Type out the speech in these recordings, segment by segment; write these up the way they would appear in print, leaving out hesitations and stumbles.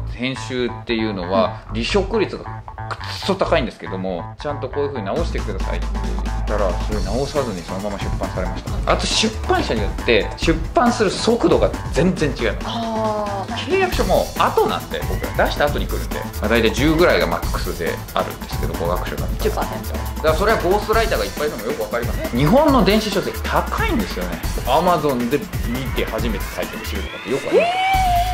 編集っていうのは離職率がくっそ高いんですけども、ちゃんとこういう風に直してくださいって言ったら、それ直さずにそのまま出版されました。あと出版社によって出版する速度が全然違います。契約書も後なんで、僕が出した後に来るんで、大体10ぐらいがマックスであるんですけど、語学書だったら 10%。 だからそれはゴーストライターがいっぱいいるのもよくわかります。日本の電子書籍高いんですよね。 Amazon で見て初めてタイトル知るとかってよくあります。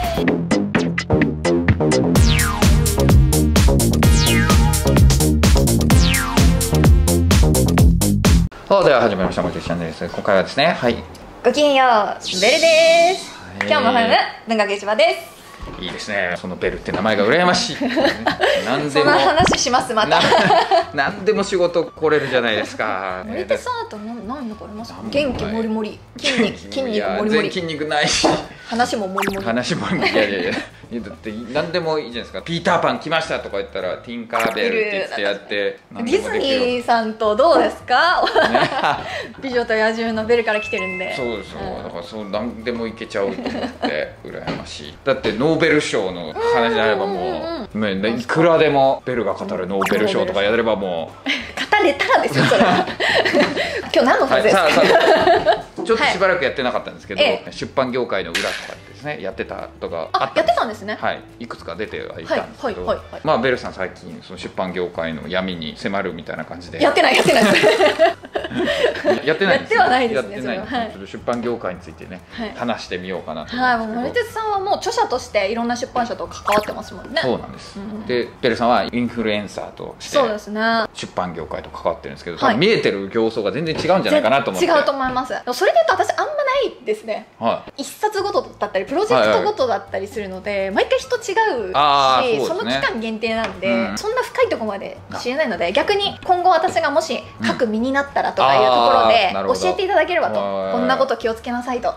では始めました。もちろんチャンネルです。今回はですね、はい、 ごきげんよう、ベルです。今日も文学市場です。 いいですね。そのベルって名前が羨ましい。何でもその話しますまた。 何でも仕事来れるじゃないですか。 森手さんだと何残りますか？元気もりもり、筋肉もりもり、 全然筋肉ないし、 話ももりもり。 話もりもり。いやだって何でもいいじゃないですか。ピーターパン来ましたとか言ったらティンカーベルって言ってやって、 ディズニーさんとどうですか？美女と野獣のベルから来てるんで。 そうですよ。だからそう何でもいけちゃうと思って羨ましい。だってノーベル賞の話であればもういくらでもベルが語るノーベル賞とかやればもう語れたらですよそれは。今日何の話ですか？ ちょっとしばらくやってなかったんですけど、出版業界の裏とかですね、やってたとかあった。 やってたんですね。 はい、いくつか出てはいたんですけど、まあベルさん最近その出版業界の闇に迫るみたいな感じでやってないやってないやってないんです。やってはないですね。 出版業界についてね話してみようかなと思はい、 うんですけど。 森哲さんはもう著者としていろんな出版社と関わってますもんね。 そうなんです。でベルさんはインフルエンサーとしてそうですね、 出版業界と関わってるんですけど、多分見えてる形相が全然違うんじゃないかなと思って。 違うと思います。それで言うと私あんまないですね。一冊ごとだったりプロジェクトごとだったりするので、毎回人違うし、その期間限定なんで、そんな深いところまで知れないので、逆に今後私がもし書く身になったらとかいうところで教えていただければと、こんなこと気をつけなさいと。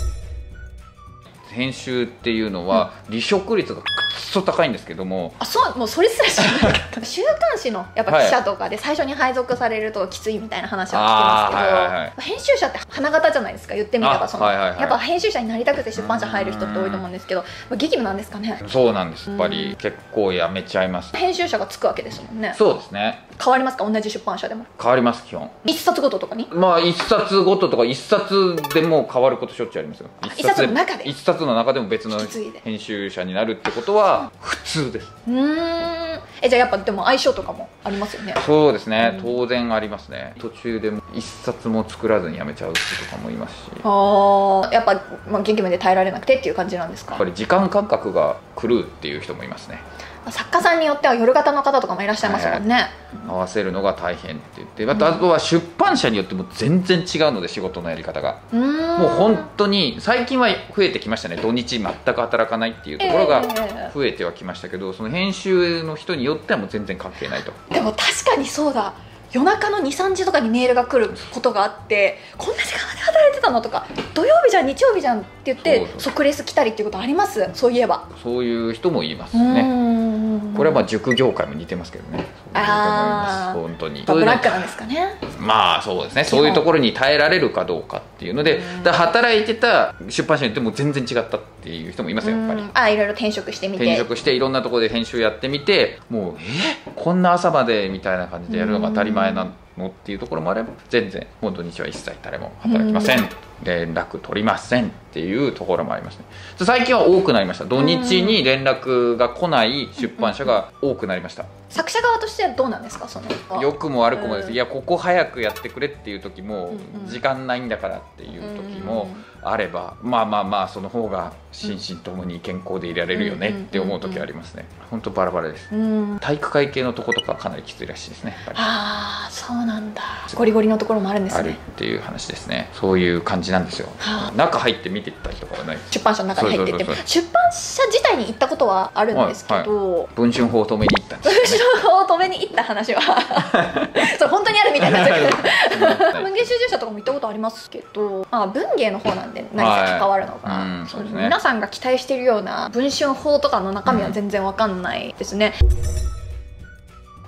編集っていうのは離職率がくっそ高いんですけども、 もうそれすら知らなかった。週刊誌のやっぱ記者とかで最初に配属されるときついみたいな話は聞きますけど、編集者って花形じゃないですか。言ってみればやっぱ編集者になりたくて出版社入る人って多いと思うんですけど、激務なんですかね。 そうなんです。やっぱり結構やめちゃいます。 編集者がつくわけですもんね。 そうですね。 変わりますか？同じ出版社でも変わります。基本一冊ごととかに、 まあ一冊ごととか一冊でも変わることしょっちゅうありますよ。 一冊の中で一冊の中でも別の編集者になるってことは普通です。 じゃあやっぱでも相性とかもありますよね。 そうですね、当然ありますね。途中でも一冊も作らずに辞めちゃう人とかもいますし、 やっぱ元気まで耐えられなくてっていう感じなんですか？ やっぱり時間感覚が狂うっていう人もいますね。 作家さんによっては夜型の方とかもいらっしゃいますもんね。 合わせるのが大変って言って、あとは出版社によっても全然違うので、仕事のやり方がもう本当に最近は増えてきましたね。土日全く働かないっていうところが増えてはきましたけど、その編集の人によってはもう全然関係ないと。 でも確かにそうだ、夜中の 2,3 時とかにメールが来ることがあって、こんな時間まで働いてたのとか、土曜日じゃん日曜日じゃんって言って即レス来たりっていうことあります。そういえばそういう人もいますね。これはまあ塾業界も似てますけどね。本当にブラックなんですかね。 まあそうですね。そういうところに耐えられるかどうかっていうので、働いてた出版社によっても全然違ったっていう人もいますよ。やっぱりいろいろ転職してみて、 いろんなところで編集やってみて、もうこんな朝までみたいな感じでやるのが当たり前なのっていうところもあれば、全然もう土日は一切誰も働きません、連絡取りませんっていうところもありますね。最近は多くなりました。土日に連絡が来ない出版社が多くなりました。 作者側としてはどうなんですか？ 良くも悪くもです。いや、ここ早くやってくれっていう時も、時間ないんだからっていう時もあれば、まあその方が心身ともに健康でいられるよねって思う時ありますね。本当バラバラです。体育会系のとことかかなりきついらしいですね。 そうなんだ。ゴリゴリのところもあるんですね。 あるっていう話ですね。そういう感じなんですよ。中入って見てったりとかはない。 出版社の中に入ってって、出版社自体に行ったことはあるんですけど、 文春法を止めに行ったんですよね。 文春法を止めに行った話はそう本当にあるみたいになっちゃうけど、文芸集中社とかも行ったことありますけど、文芸の方なんで何せ関わるのか、皆さんが期待しているような文春法とかの中身は全然わかんないですね。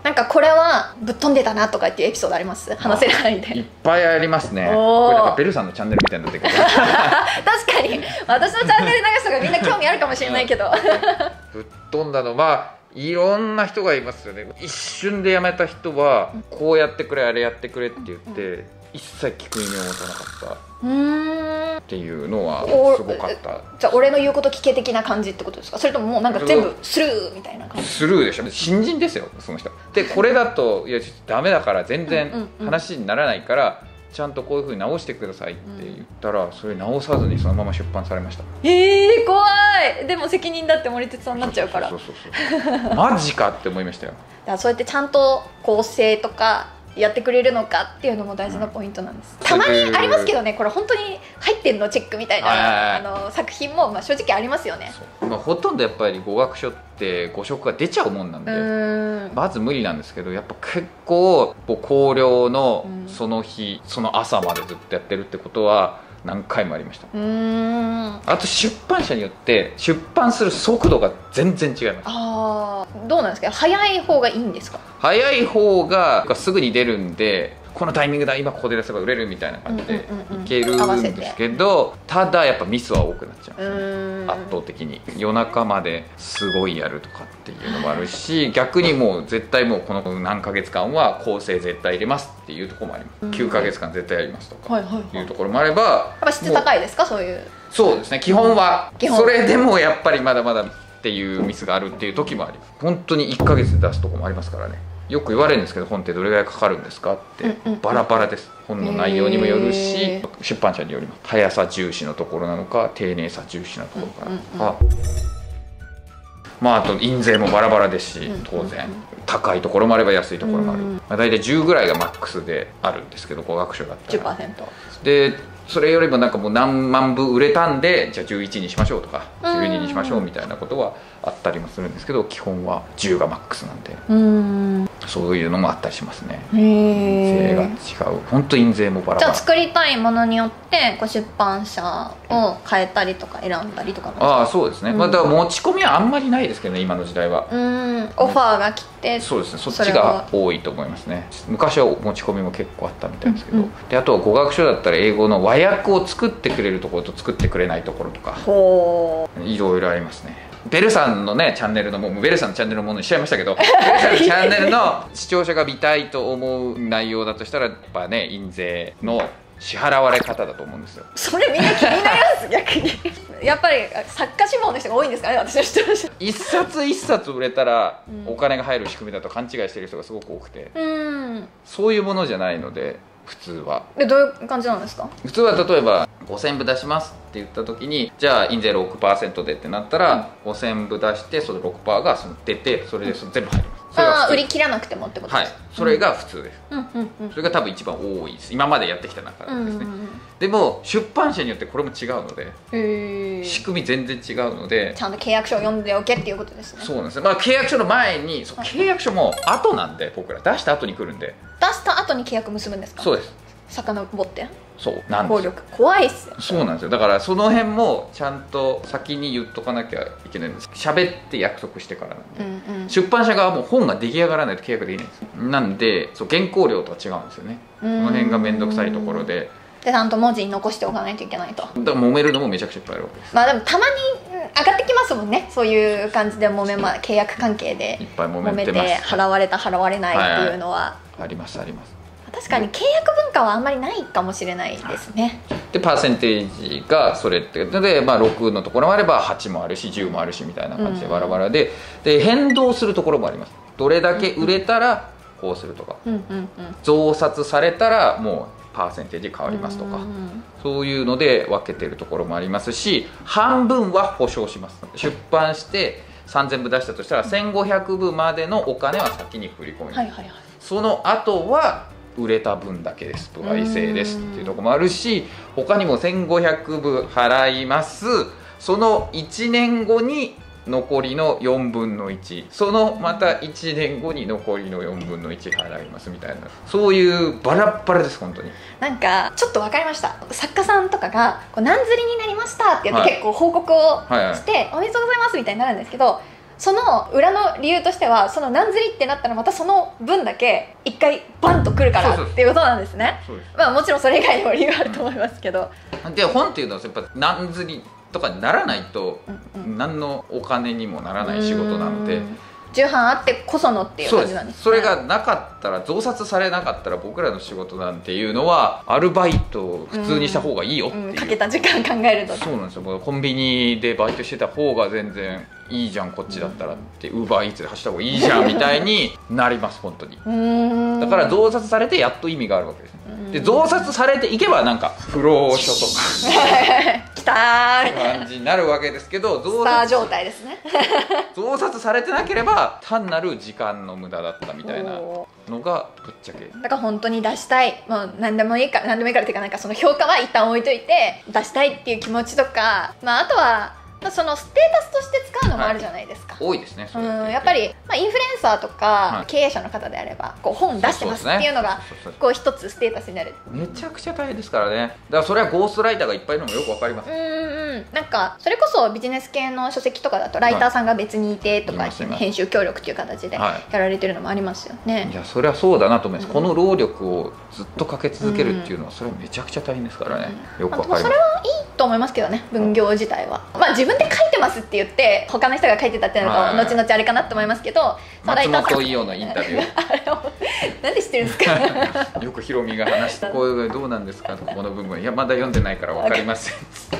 なんかこれはぶっ飛んでたなとかっていうエピソードあります？話せる範囲で。 いっぱいありますね。これなんかベルさんのチャンネルみたいになってるけど確かに私のチャンネル流したらみんな興味あるかもしれないけどぶっ飛んだのいろんな人がいますよね。一瞬で辞めた人はこうやってくれあれやってくれって言って一切聞く耳を持たなかったっていうのはすごかった。 じゃあ俺の言うこと聞け的な感じってことですか？それとももうなんか全部スルーみたいな感じ？ スルーでしょ。新人ですよその人で。これだといやダメだから全然話にならないからちゃんとこういう風に直してくださいって言ったら、それ直さずにそのまま出版されました。 怖い。でも責任だって森哲さんになっちゃうから。 そうマジかって思いましたよ。 だからそうやってちゃんと構成とかやってくれるのかっていうのも大事なポイントなんです、たまにありますけどね、これ本当に入ってんのチェックみたいな作品も正直ありますよね。 ほとんどやっぱり語学書って語色が出ちゃうもんなんでまず無理なんですけど、やっぱ結構校了のその日、その朝までずっとやってるってことは何回もありました。あと出版社によって出版する速度が全然違います。 どうなんですか？早い方がいいんですか？ 早い方がすぐに出るんで、このタイミングだ今ここで出せば売れるみたいな感じでいけるんですけど、ただやっぱミスは多くなっちゃうんですね。圧倒的に夜中まですごいやるとかっていうのもあるし、逆にもう絶対もうこの何ヶ月間は構成絶対入れますっていうところもあります。9ヶ月間絶対やりますとかいうところもあれば、 やっぱ質高いですか？そういう。 そうですね、基本は。それでもやっぱりまだまだっていうミスがあるっていう時もあります。本当に1ヶ月で出すとこもありますからね。よく言われるんですけど、本ってどれぐらいかかるんですかって。バラバラです。本の内容にもよるし、出版社によります。速さ重視のところなのか丁寧さ重視のところなのか、あと印税もバラバラですし、当然高いところもあれば安いところもある。大体10ぐらいがマックスであるんですけど、語学書だったら 10% で、それよりもなんかもう何万部売れたんでじゃあ11にしましょうとか12にしましょうみたいなことはあったりもするんですけど、基本は10がマックスなんで、そういうのもあったりしますね。税が違う。本当印税もバラバラ。 じゃあ作りたいものによって出版社を変えたりとか選んだりとか。 そうですね。だから持ち込みはあんまりないですけどね、今の時代は。 オファーが来て、 そうですね、そっちが多いと思いますね。昔は持ち込みも結構あったみたいですけど、であとは語学書だったら英語の和訳を作ってくれるところと作ってくれないところとかいろいろありますね。ベルさんのねチャンネルのもうベルさんのチャンネルのものにしちゃいましたけどベルさんのチャンネルの視聴者が見たいと思う内容だとしたらやっぱね、印税の支払われ方だと思うんですよ。 それみんな気になります逆にやっぱり作家志望の人が多いんですかね、私の知ってる人。 一冊一冊売れたらお金が入る仕組みだと勘違いしてる人がすごく多くて、そういうものじゃないので普通は。 どういう感じなんですか？ 普通は例えば5000部出しますって言った時に、じゃあ印税 6% でってなったら、5000部出してその 6% が出て、それで全部入ります。それが売り切らなくてもってことですか？ はい、それが普通です。それが多分一番多いです、今までやってきた中でですね。でも出版社によってこれも違うので、仕組み全然違うので、 ちゃんと契約書を読んでおけっていうことですね。 そうなんですね。契約書の前に、契約書も後なんで、僕ら出した後に来るんで。 出した後に契約結ぶんですか？ そうです。 遡ってそうなんですよ。 怖いっすよ。 そうなんですよ。だからその辺もちゃんと先に言っとかなきゃいけないんです。喋って約束してからなんで、出版社側も本が出来上がらないと契約できないんですよ。なんで原稿料とは違うんですよね。その辺が面倒くさいところで、 ちゃんと文字に残しておかないといけないと。だから揉めるのもめちゃくちゃいっぱいあるわけです。 でもたまに上がってきますもんね、そういう感じで契約関係でいっぱい揉めてます。 払われた払われないっていうのは、 ありますあります。 確かに契約文化はあんまりないかもしれないですね。 でパーセンテージがそれってことで、6のところもあれば8もあるし10もあるしみたいな感じでバラバラで、変動するところもあります。どれだけ売れたらこうするとか、増刷されたらもうパーセンテージ変わりますとか、そういうので分けてるところもありますし、半分は保証します。出版して3000部出したとしたら1500部までのお金は先に振り込みます。その後は売れた分だけです、歩合制ですっていうところもあるし、他にも1500部払います、その1年後に残りの4分の1、そのまた1年後に残りの4分の1払いますみたいな、そういうバラッバラです本当に。 なんかちょっと分かりました。作家さんとかが何釣りになりましたって言って結構報告をして、おめでとうございますみたいになるんですけど、 その裏の理由としては、その何釣りってなったらまたその分だけ一回バンと来るからっていうことなんですね。まあもちろんそれ以外にも理由があると思いますけど、 で本っていうのはやっぱ何釣りとかにならないと何のお金にもならない仕事なので、 重版あってこそのっていう感じなんですね。 それがなかったら、増刷されなかったら僕らの仕事なんていうのはアルバイトを普通にした方がいいよっていう、 かけた時間考えると。 そうなんですよ。もうコンビニでバイトしてた方が全然いいじゃんこっちだったらって、ウーバーイーツで走った方がいいじゃんみたいになります本当に。だから増刷されてやっと意味があるわけですね。で増刷されていけばなんか不労所とかきたー感じになるわけですけど、 スター状態ですね。 増刷されてなければ単なる時間の無駄だったみたいなのがぶっちゃけ。 だから本当に出したい、もう何でもいいからっていうか、なんかその評価は一旦置いといて出したいっていう気持ちとか、まああとはそのステータスとして使うのもあるじゃないですか。 多いですね。 やっぱり、まあ、インフルエンサーとか経営者の方であればこう本出してますっていうのがこう一つステータスになる。 めちゃくちゃ大変ですからね。だからそれはゴーストライターがいっぱいいるのもよくわかります。 なんかそれこそビジネス系の書籍とかだとライターさんが別にいてとか、編集協力っていう形でやられてるのもありますよね。 いやそれはそうだなと思います。この労力をずっとかけ続けるっていうのはそれはめちゃくちゃ大変ですからね。よくわかります。 それはいいと思いますけどね、分業自体は。まあ自分で書いてますって言って他の人が書いてたっていうのが後々あれかなと思いますけど、 松本伊代のインタビューなんで知ってるんですか。 よくヒロミが話して「こういうどうなんですか?」とこの部分「いやまだ読んでないから分かりません」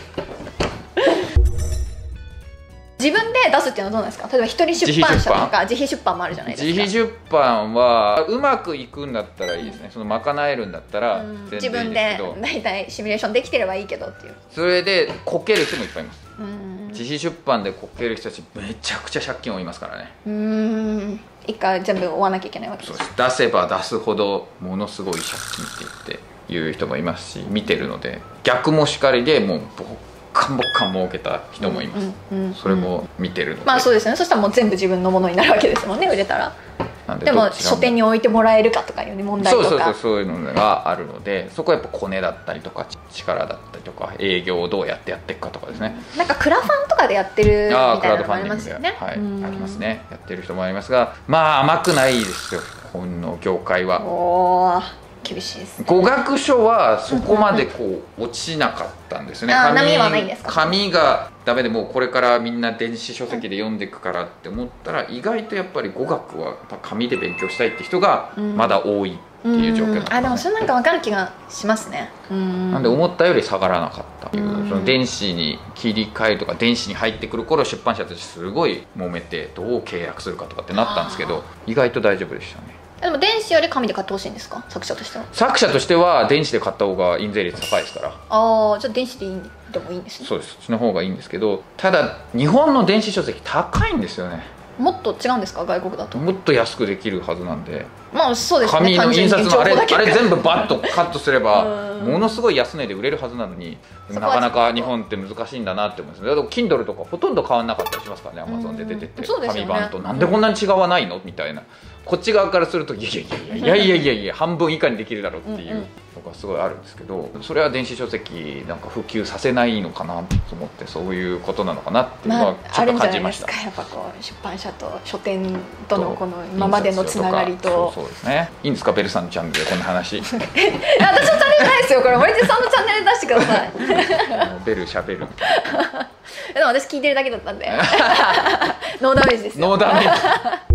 自分で出すっていうのはどうなんですか。例えば一人出版社とか自費出版もあるじゃないですか。 自費出版はうまくいくんだったらいいですね。その賄えるんだったら全然いいですけど、 自分で大体シミュレーションできてればいいけどっていう。 それでこける人もいっぱいいます。自費出版でこける人たちめちゃくちゃ借金を負いますからね。 一回全部追わなきゃいけないわけです。 そうです。出せば出すほどものすごい借金って言っていう人もいますし、見てるので逆もしかりでもうボッカン儲けた人もいます。それも見てるので、 まあそうですね。そしたらもう全部自分のものになるわけですもんね、売れたら。でも書店に置いてもらえるかとかいう問題とか、 そういうのがあるので、そこはやっぱコネだったりとか力だったりとか営業をどうやってやっていくかとかですね。 なんかクラファンとかでやってるみたいなのもありますよね。 はい、ありますね。やってる人もありますが、まあ甘くないですよ本の業界は。 おー厳しいですね。 語学書はそこまでこう落ちなかったんですね。 波はないんですか。 紙がダメでもうこれからみんな電子書籍で読んでいくからって思ったら、意外とやっぱり語学はやっぱ紙で勉強したいって人がまだ多いっていう状況なんですね。 でもそれなんか分かる気がしますね。 なんで思ったより下がらなかったっていう、その電子に切り替えるとか電子に入ってくる頃出版社たちすごい揉めてどう契約するかとかってなったんですけど、意外と大丈夫でしたね。 でも電子より紙で買ってほしいんですか、作者としては。 作者としては電子で買った方が印税率高いですから。 じゃあ電子でもいいんですね。 そうです。そっちの方がいいんですけど、ただ日本の電子書籍高いんですよね。 もっと違うんですか、外国だと。 もっと安くできるはずなんで。 まあそうですね。 紙の印刷のあれ全部バッとカットすればものすごい安値で売れるはずなのに、なかなか日本って難しいんだなって思うんですよ。だから Kindle とかほとんど変わんなかったりしますからね、Amazon で出てて、紙版となんでこんなに違わないのみたいな、こっち側からするといや半分以下にできるだろうっていうのがすごいあるんですけど、それは電子書籍なんか普及させないのかなと思って、そういうことなのかなっていうのはちょっと感じました。 やっぱこう出版社と書店とのこの今までのつながりと。 そうですね。いいんですか、ベルさんのチャンネルでこんな話。 私のチャンネルないですよ、これ森手さんのチャンネル出してください。 ベルしゃべるみたいな。 でも私聞いてるだけだったんでノーダメージですよ。 ノーダメージ。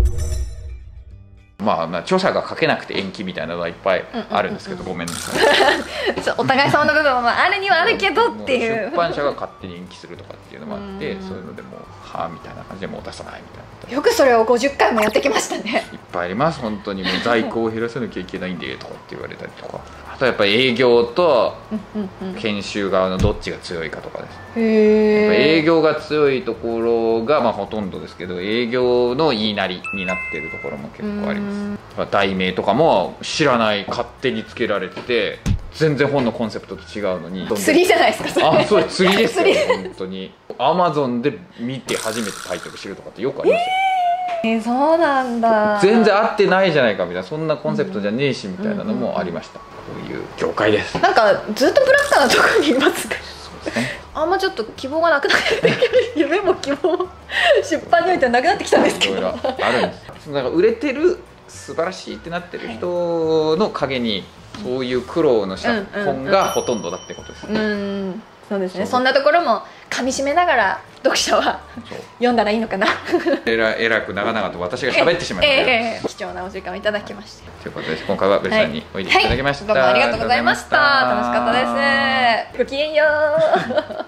まあ著者が書けなくて延期みたいなのはいっぱいあるんですけど、ごめんなさい。 お互い様の部分もあるにはあるけどっていう。 出版社が勝手に延期するとかっていうのもあって、そういうのでもはあみたいな感じでもう出さないみたいな。 よくそれを50回もやってきましたね。 いっぱいあります本当に。もう在庫を減らさなきゃいけないんでとかって言われたりとか、あとやっぱり営業と研修側のどっちが強いかとかです。営業が強いところがまあほとんどですけど、営業の言いなりになっているところも結構あります。題名とかも知らない勝手につけられてて、全然本のコンセプトと違うのに。 釣りじゃないですかそれ。 あ、そう釣りですよ本当に。Amazon で見て初めてタイトル知るとかってよくありますよ。 そうなんだ。 全然合ってないじゃないかみたいな、そんなコンセプトじゃねえしみたいなのもありました。こういう業界です。 なんかずっとブラックなところにいますね。 そうですね。 あんまちょっと希望がなくなってきて夢も希望も出版においてはなくなってきたんですけど、 いろいろあるんですだから売れてる素晴らしいってなってる人の陰にそういう苦労のした本がほとんどだってことですね。 そうですね。そんなところも噛み締めながら読者は読んだらいいのかな。 えらく長々と私が喋ってしまいました、 貴重なお時間をいただきましてということで今回はベルさんにおいでいただきました、 どうもありがとうございました。楽しかったです。ごきげんよう。